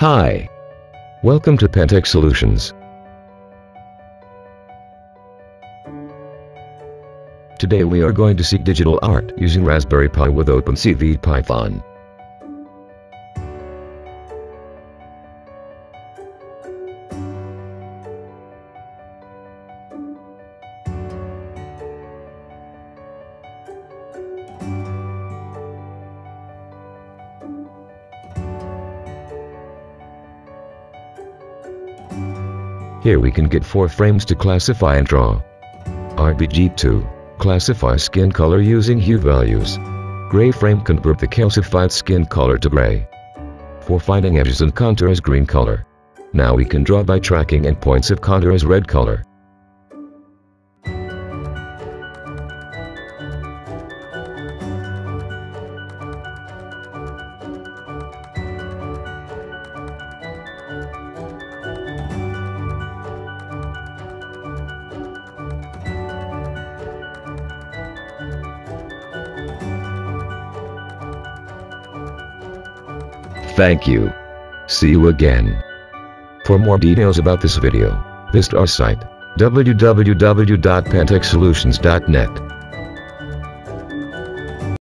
Hi. Welcome to Pantech Solutions. Today we are going to see digital art using Raspberry Pi with OpenCV Python. Here we can get 4 frames to classify and draw. RGB2. Classify skin color using hue values. Gray frame convert the calcified skin color to gray. For finding edges and contour as green color. Now we can draw by tracking endpoints of contour as red color. Thank you. See you again. For more details about this video, visit our site www.pantechsolutions.net.